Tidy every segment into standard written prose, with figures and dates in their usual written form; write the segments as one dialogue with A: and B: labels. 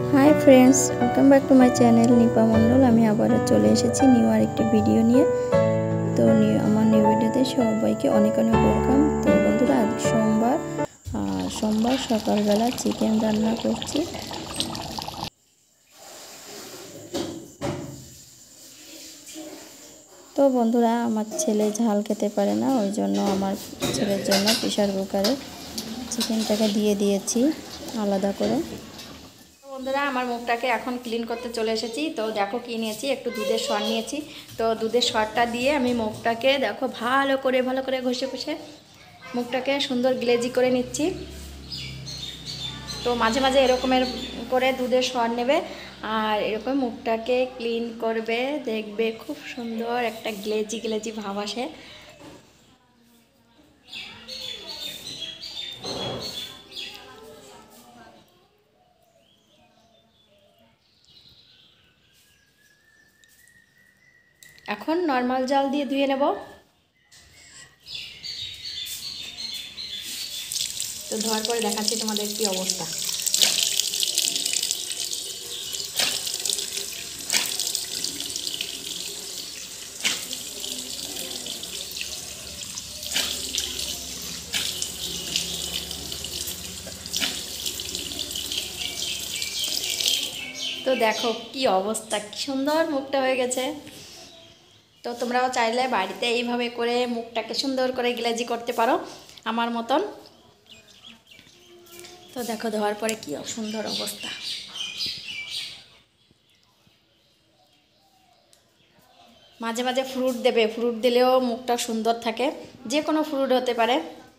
A: High friends welcome back to my channel Nipa Mandal. আমি আবার চলে এসেছি নিউ আরেকটি ভিডিও নিয়ে। তো আমার নিউ ভিডিওতে সবাইকে অনেক অনেক ওয়েলকাম। তো বন্ধুরা আজ সোমবার সকালবেলা চিকেন রান্না করছি। তো বন্ধুরা আমার ছেলে ঝাল খেতে পারে না, ওই জন্য আমার ছেলের জন্য প্রেসার কুকারে চিকেনটাকে দিয়ে দিয়েছি আলাদা করে। বন্ধুরা আমার মুখটাকে এখন ক্লিন করতে চলে এসেছি। তো দেখো কি নিয়েছি, একটু দুধের সর নিয়েছি। তো দুধের সরটা দিয়ে আমি মুখটাকে দেখো ভালো করে ঘষে ঘষে মুখটাকে সুন্দর গ্লেজি করে নিচ্ছি। তো মাঝে মাঝে এরকমের করে দুধের সর নেবে আর এরকম মুখটাকে ক্লিন করবে, দেখবে খুব সুন্দর একটা গ্লেজি ভাব আসে। এখন নর্মাল জল দিয়ে ধুয়ে নেব। তো ধোয়ার পরে দেখাচ্ছি তোমাদের কি অবস্থা। তো দেখো কি অবস্থা, কি সুন্দর মুখটা হয়ে গেছে। তো তোমরাও চাইলে বাড়িতে এইভাবে করে মুখটাকে সুন্দর করে গ্লেজি করতে পারো আমার মতন। তো দেখো ধোয়ার পরে কি সুন্দর অবস্থা। মাঝে মাঝে ফ্রুট দেবে, ফ্রুট দিলেও মুখটা সুন্দর থাকে, যে কোনো ফ্রুট হতে পারে।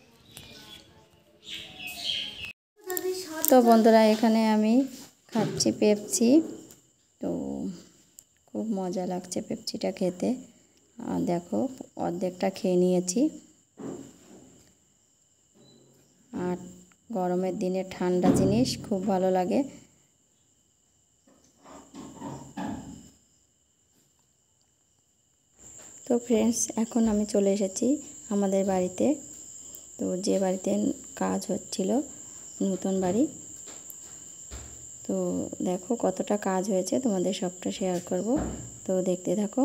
A: তো বন্ধুরা এখানে আমি খাচ্ছি পেপসি। তো খুব মজা লাগছে পেপসিটা খেতে। আর দেখো অর্ধেকটা খেয়ে নিয়েছি। আর গরমের দিনে ঠান্ডা জিনিস খুব ভালো লাগে। তো ফ্রেন্ডস এখন আমি চলে এসেছি আমাদের বাড়িতে। তো যে বাড়িতে কাজ হচ্ছিল, নতুন বাড়ি। তো দেখো কতটা কাজ হয়েছে, তোমাদের সবটা শেয়ার করব। তো দেখতে থাকো।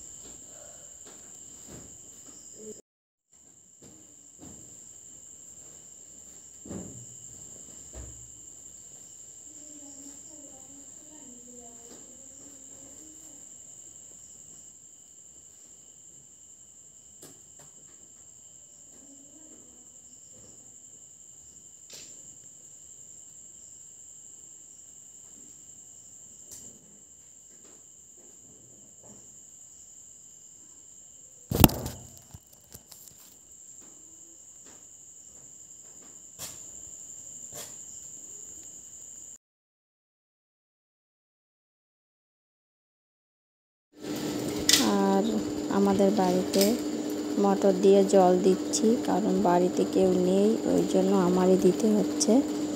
A: আর আমাদের বাড়িতে মোটর দিয়ে জল দিচ্ছি, কারণ বাড়িতে কেউ নেই, ওই জন্য আমারই দিতে হচ্ছে।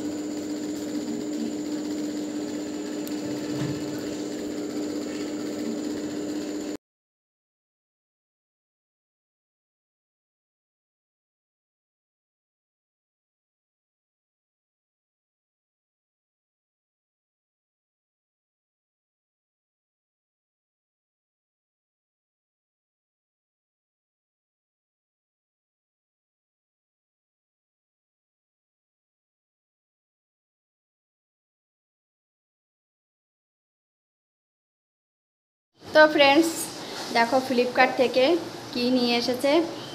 A: তো ফ্রেন্ডস দেখো ফ্লিপকার্ট থেকে কি নিয়ে এসেছে।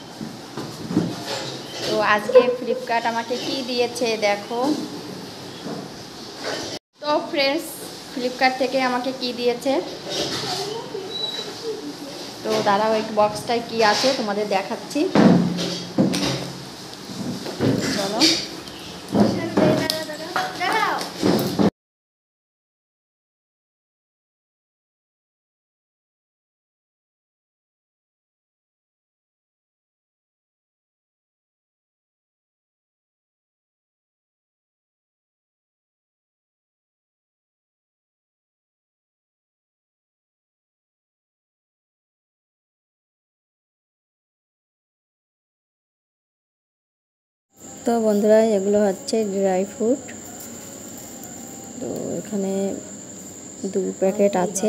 A: তো আজকে ফ্লিপকার্ট আমাকে কি দিয়েছে দেখো। তো ফ্রেন্ডস ফ্লিপকার্ট থেকে আমাকে কি দিয়েছে, তো দাঁড়াও ওই বক্সটায় কি আছে তোমাদের দেখাচ্ছি। চলো তো বন্ধুরা এগুলো হচ্ছে ড্রাই ফ্রুট। তো এখানে 2 প্যাকেট আছে।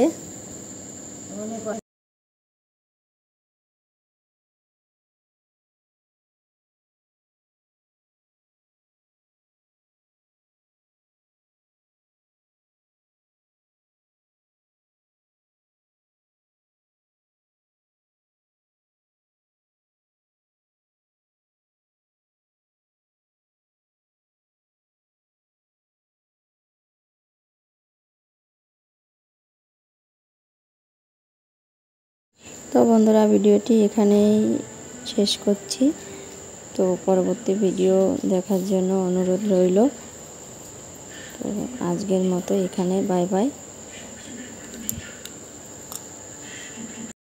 A: তো বন্ধুরা, ভিডিওটি এখানেই শেষ করছি। তো পরবর্তী ভিডিও দেখার জন্য অনুরোধ রইল। তো আজকের মতো এখানে বাই বাই।